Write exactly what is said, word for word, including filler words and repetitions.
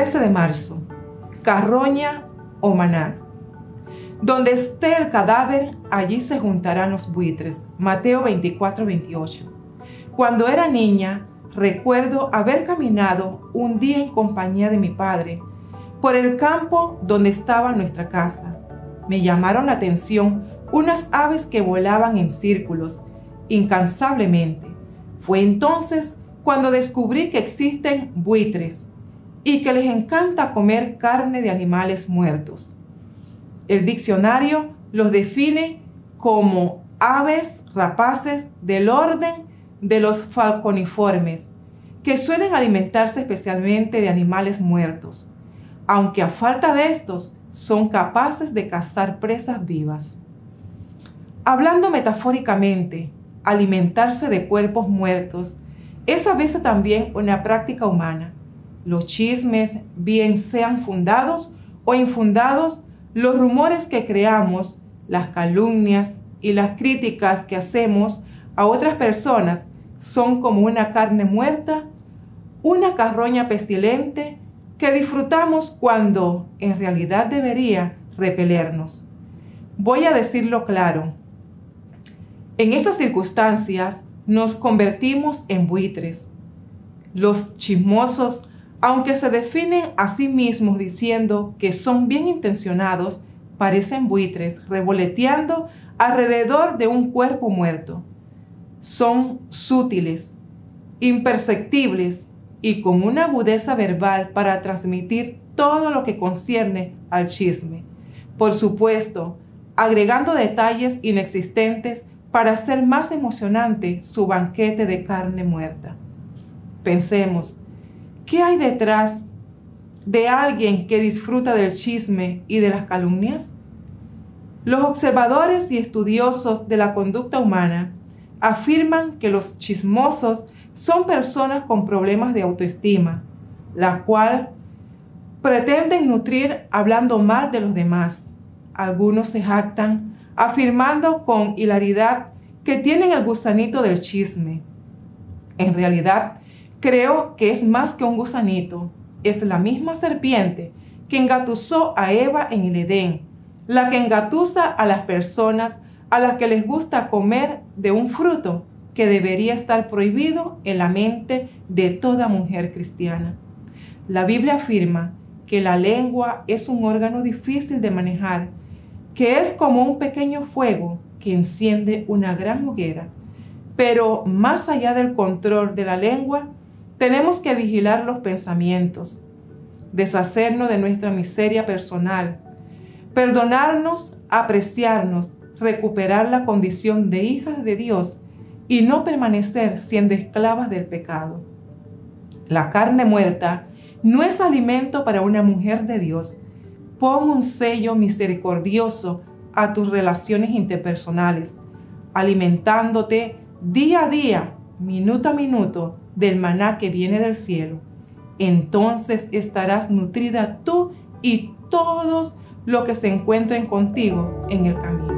trece de marzo. Carroña o maná. Donde esté el cadáver, allí se juntarán los buitres. Mateo veinticuatro, veintiocho. Cuando era niña, recuerdo haber caminado un día en compañía de mi padre por el campo donde estaba nuestra casa. Me llamaron la atención unas aves que volaban en círculos, incansablemente. Fue entonces cuando descubrí que existen buitres y que les encanta comer carne de animales muertos. El diccionario los define como aves rapaces del orden de los falconiformes, que suelen alimentarse especialmente de animales muertos, aunque a falta de estos son capaces de cazar presas vivas. Hablando metafóricamente, alimentarse de cuerpos muertos es a veces también una práctica humana. Los chismes, bien sean fundados o infundados, los rumores que creamos, las calumnias y las críticas que hacemos a otras personas son como una carne muerta, una carroña pestilente que disfrutamos cuando en realidad debería repelernos. Voy a decirlo claro. En esas circunstancias nos convertimos en buitres. Los chismosos, aunque se definen a sí mismos diciendo que son bien intencionados, parecen buitres revoloteando alrededor de un cuerpo muerto. Son sutiles, imperceptibles y con una agudeza verbal para transmitir todo lo que concierne al chisme. Por supuesto, agregando detalles inexistentes para hacer más emocionante su banquete de carne muerta. Pensemos, ¿qué hay detrás de alguien que disfruta del chisme y de las calumnias? Los observadores y estudiosos de la conducta humana afirman que los chismosos son personas con problemas de autoestima, la cual pretenden nutrir hablando mal de los demás. Algunos se jactan afirmando con hilaridad que tienen el gusanito del chisme. En realidad, creo que es más que un gusanito, es la misma serpiente que engatusó a Eva en el Edén, la que engatusa a las personas a las que les gusta comer de un fruto que debería estar prohibido en la mente de toda mujer cristiana. La Biblia afirma que la lengua es un órgano difícil de manejar, que es como un pequeño fuego que enciende una gran hoguera. Pero más allá del control de la lengua, tenemos que vigilar los pensamientos, deshacernos de nuestra miseria personal, perdonarnos, apreciarnos, recuperar la condición de hijas de Dios y no permanecer siendo esclavas del pecado. La carne muerta no es alimento para una mujer de Dios. Pon un sello misericordioso a tus relaciones interpersonales, alimentándote día a día, minuto a minuto, del maná que viene del cielo. Entonces estarás nutrida tú y todos los que se encuentren contigo en el camino.